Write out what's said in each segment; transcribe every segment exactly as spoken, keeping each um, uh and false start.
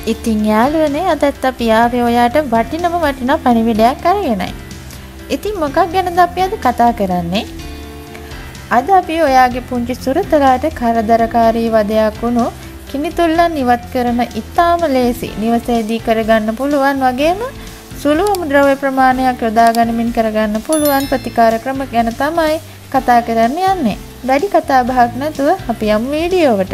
ඉතින් යාළුවනේ අදත් අපි ආවේ ඔයාට වටිනම වටිනා පණිවිඩයක් අරගෙනයි. ඉතින් මොකක් ගැනද අපි අද කතා කරන්නේ? අද අපි ඔයාගේ පුංචි සුරතලාට කරදරකාරී වදයක් වුණු කිනිතුල්ලන් ඉවත් කරන ඉතාම ලේසි නිවසේදී කරගන්න පුළුවන් වගේම සුළු අමුද්‍රව්‍ය ප්‍රමාණයක් යොදා ගනිමින් කරගන්න පුළුවන් ප්‍රතිකාර ක්‍රම ගැන තමයි කතා කරන්න යන්නේ. වැඩි කතා බහක් නැතුව අපි යමු වීඩියෝවට.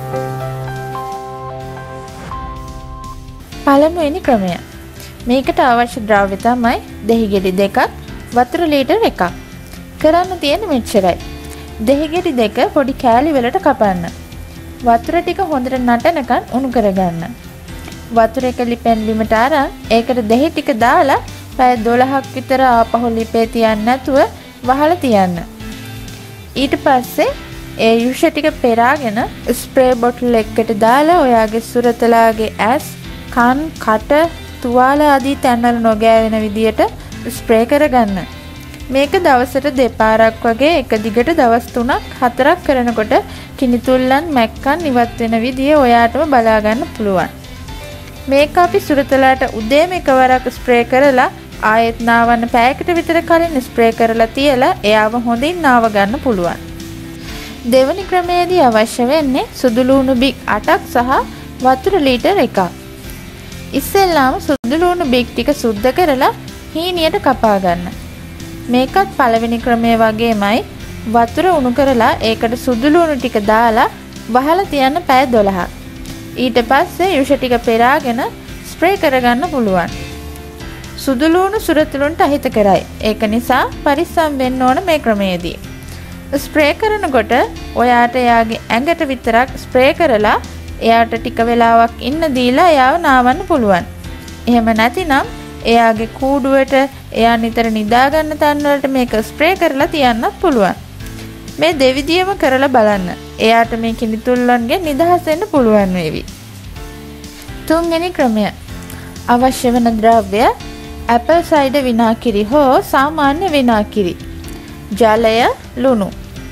පළමුවෙනි ක්‍රමය. මේකට අවශ්‍ය ද්‍රව්‍ය තමයි දෙහි ගෙඩි දෙකක්, වතුර ලීටර් එකක්. කරන්න තියෙන්නේ මෙච්චරයි. දෙහි ගෙඩි දෙක පොඩි කෑලි වලට කපන්න. වතුර ටික හොඳට නටනකන් උණු කරගන්න. වතුර එක ලිපෙන් බිමට අරන් ඒකට දෙහි ටික දාලා පැය දොළහක් විතර ආපහු ලිපේ තියන්න නැතුව වහලා තියන්න. ඊට පස්සේ ඒ යුෂ ටික පෙරාගෙන ස්ප්‍රේ බොටල් එකකට දාලා ඔයාගේ සුරතලාගේ ඇස්, කන්, කට, තුවාල ආදී තැන්වල නොගෑවෙන විදියට ස්ප්‍රේ කරගන්න. මේක දවසට දෙපාරක් වගේ එක දිගට දවස් තුනක් හතරක් කරනකොට කිනිතුල්ලන් මැක්කන් ඉවත් වෙන විදිය ඔයාටම බලා ගන්න පුළුවන්. මේක අපි සුරතලාට උදේම එකවරක් ස්ප්‍රේ කරලා ආයෙත් නාවන්න පැයකට විතර කලින් ස්ප්‍රේ කරලා තියලා එයාව හොඳින් නාව ගන්න පුළුවන්. දෙවැනි ක්‍රමයේදී අවශ්‍ය වෙන්නේ සුදු ලුණු බික් අටක් සහ වතුර ලීටර් එකක්. ඉස්සෙල්ලාම සුදු ලුණු බික් ටික සුද්ධ කරලා හීනියට කපා ගන්න. මේකත් පළවෙනි ක්‍රමය වගේමයි වතුර උණු කරලා ඒකට සුදු ලුණු ටික දාලා වහලා තියන්න පැය දොළහක්. ඊට පස්සේ යුෂ ටික පෙරාගෙන ස්ප්‍රේ කරගන්න පුළුවන්. සුදු ලුණු සුරතලුන්ට අහිත කරයි. ඒක නිසා පරිස්සම් වෙන්න ඕන මේ ක්‍රමයේදී. ස්ප්‍රේ කරනකොට ඔයාට එයාගේ ඇඟට විතරක් ස්ප්‍රේ කරලා එයාට ටික වෙලාවක් ඉන්න දීලා එයාව නාවන්න පුළුවන්. එහෙම නැතිනම් එයාගේ කූඩුවට එයා නිතර නිදා ගන්න තැන් වලට මේක ස්ප්‍රේ කරලා තියන්නත් පුළුවන්. මේ දෙවිදියම කරලා බලන්න. එයාට මේ කිනිතුල්ලන්ගේ නිදහස් වෙන්න පුළුවන් වේවි. තුන්වෙනි ක්‍රමය. අවශ්‍ය වෙන ද්‍රව්‍ය ඇපල් සයිඩර් විනාකිරි හෝ සාමාන්‍ය විනාකිරි, ජලය, ලුණු.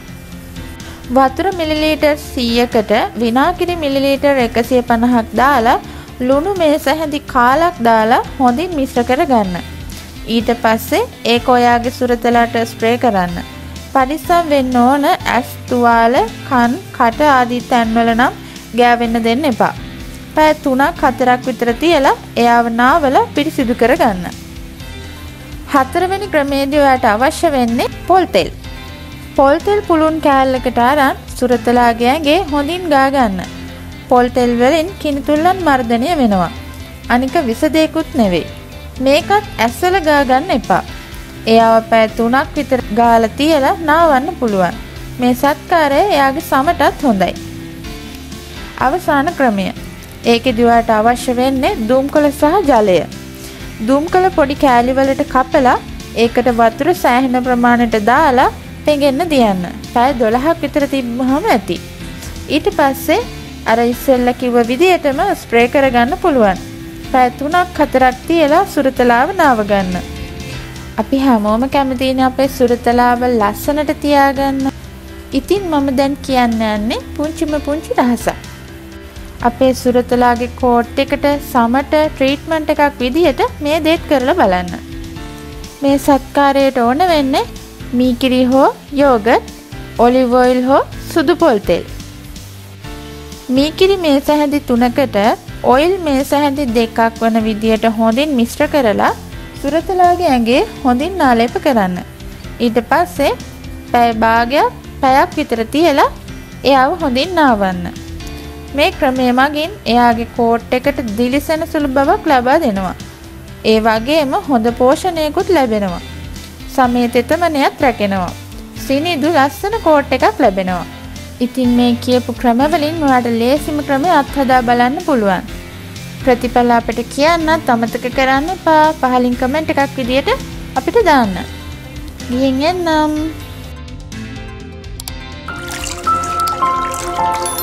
වතුර මිලිලීටර් සීයකට විනාකිරි මිලිලීටර් එකසිය පනහක් දාලා ලුණු මේස හැඳි කාලක් දාලා හොඳින් මිශ්‍ර කරගන්න. ඊට පස්සේ ඒක ඔයාගේ සුරතලට ස්ප්‍රේ කරන්න. පරිස්සම් වෙන්න ඕන ඇස්, තුවාල, කන්, කට ආදී තැන්වල නම් ගෑවෙන්න දෙන්න එපා. පැය තුනක් හතරක් විතර තියලා එයාව නාවලා පිරිසිදු කරගන්න. හතරවෙනි ක්‍රමයේදී ඔයාට අවශ්‍ය වෙන්නේ පොල් තෙල්. පොල් තෙල් පුළුන් කෑල්ලකට අරන් සුරතලාගේ ඇඟේ හොඳින් ගා ගන්න. පොල් තෙල් වලින් කිනිතුල්ලන් මර්ධනය වෙනවා. අනික විස දෙයක්ුත් නෙවෙයි. මේකත් ඇස්වල ගා ගන්න එපා. එයාව පැය තුනක් විතර ගාලා තියලා නාවන්න පුළුවන්. මේ සත්කාරය එයාගේ සමටත් හොඳයි. අවසාන ක්‍රමය. ඒකෙදි ඔයාට අවශ්‍ය වෙන්නේ දුම්කොළ සහ ජලය. දුම්කොළ පොඩි කෑලි වලට කපලා ඒකට වතුර සෑහෙන ප්‍රමාණයට දාලා පෙඟෙන්න දියන්න. පැය දොළහක් විතර තිබ්බහම ඇති. ඊට පස්සේ අර ඉස්සෙල්ලා කිව්ව විදියටම ස්ප්‍රේ කරගන්න පුළුවන්. පැය තුනක් හතරක් තියලා සුරතලාව නාව ගන්න. අපි හැමෝම කැමතිනේ අපේ සුරතලාව ලස්සනට තියාගන්න. ඉතින් මම දැන් කියන්න යන්නේ පුංචිම පුංචි රහසක්. අපේ සුරතලාගේ කෝට් එකට සමට ට්‍රීට්මන්ට් එකක් විදියට මේ දේත් කරලා බලන්න. මේ සත්කාරයට ඕන වෙන්නේ මීකිරි හෝ යෝගට්, ඔලිව් ඔයිල් හෝ සුදු පොල් තෙල්. මීකිරි මේස හැඳි තුනකට ඔයිල් මේස හැඳි දෙකක් වන විදියට හොඳින් මිශ්‍ර කරලා සුරතලාගේ ඇඟේ හොඳින් නාලේප කරන්න. ඊට පස්සේ පැය භාගයක් පැයක් විතර තියලා එයාව හොඳින් නාවන්න. මේ ක්‍රමය මගින් එයාගේ කෝට් එකට දිලිසෙන සුළු බවක් ලබා දෙනවා. ඒ වගේම හොඳ පෝෂණයකුත් ලැබෙනවා. සමේ තෙතමනයත් රැකෙනවා. සිනිදු ලස්සන කෝට් එකක් ලැබෙනවා. ඉතින් මේ කියපු ක්‍රමවලින් ඔයාට ලේසිම ක්‍රමය අත්හදා බලන්න පුළුවන්. ප්‍රතිඵල අපිට කියන්නත් අමතක කරන්න එපා. පහලින් කමෙන්ට් එකක් විදියට අපිට දාන්න. ගිහින් එන්නම්.